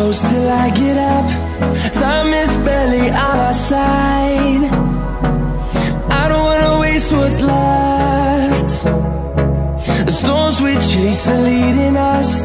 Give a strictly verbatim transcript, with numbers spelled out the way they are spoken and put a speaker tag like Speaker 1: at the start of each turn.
Speaker 1: close till I get up. Time is barely on our side. I don't wanna waste what's left. The storms we chase are leading us.